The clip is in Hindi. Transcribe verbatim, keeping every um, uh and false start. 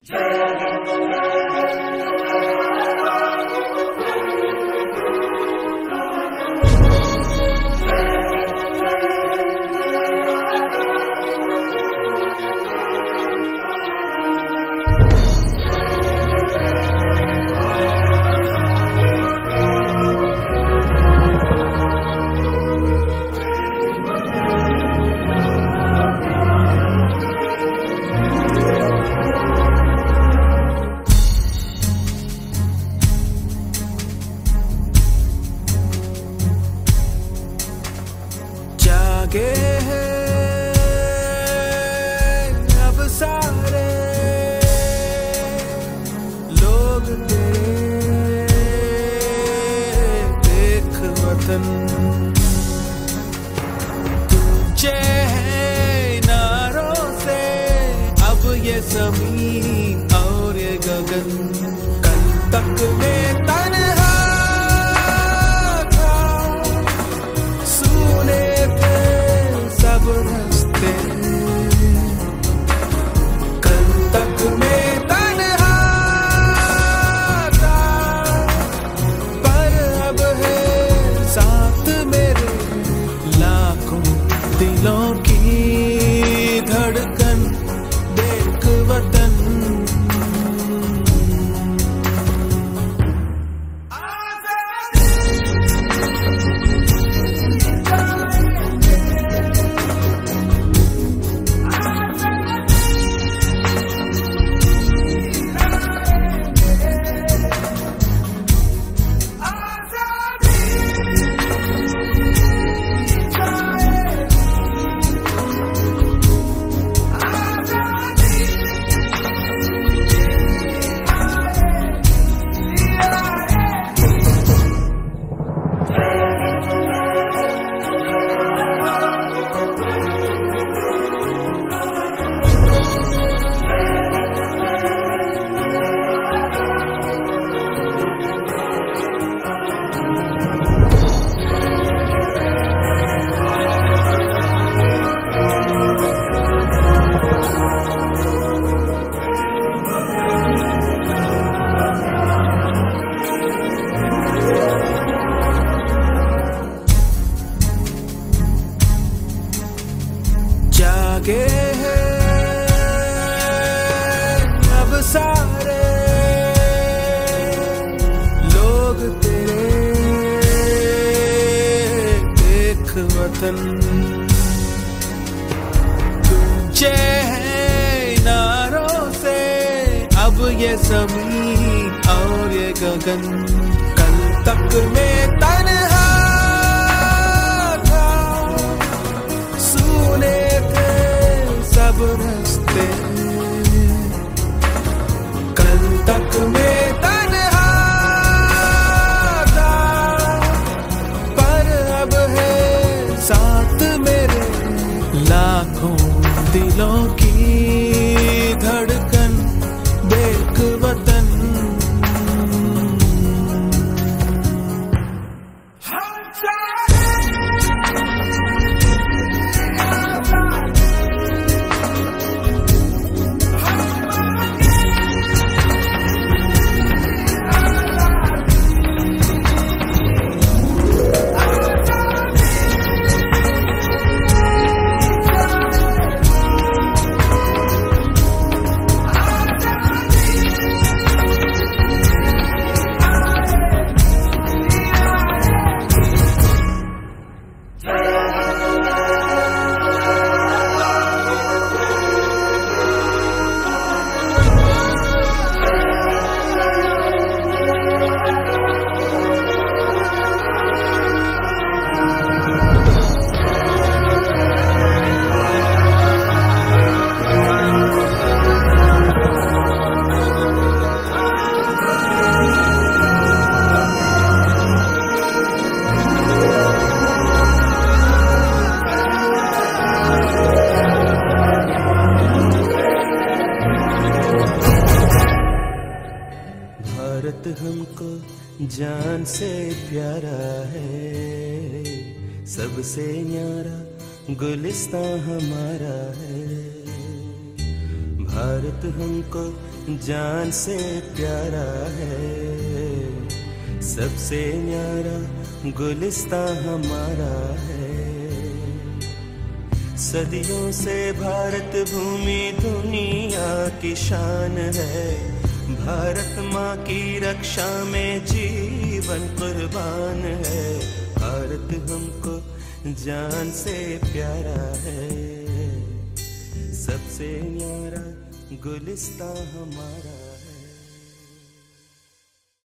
जागे हैं अब सारे लोग तेरे, देख वतन तुझे है नारों से अब ये ज़मीन और ये गगन। कल तक में तन्हा था, सुने थे सब रास्ते, कल तक में तन्हा था, पर अब है साथ मेरे लाखों दिलों की धड़कन, देख वतन। जागे हैं अब सारे लोग तेरे, देख वतन तुझे है नारों से अब ये ज़मीन और ये गगन। कल तक में तन्हा था, सुने थे सब रास्ते, कल तक में तन्हा था, पर अब है साथ मेरे लाखों दिलों की धड़कन, देख वतन। भारत हमको जान से प्यारा है, सबसे न्यारा गुलिस्तां हमारा है। भारत हमको जान से प्यारा है, सबसे न्यारा गुलिस्तां हमारा है। सदियों से भारत भूमि दुनिया की शान है, भारत माँ की रक्षा में जीवन कुर्बान है। भारत हमको जान से प्यारा है, सबसे न्यारा गुलिस्तां हमारा।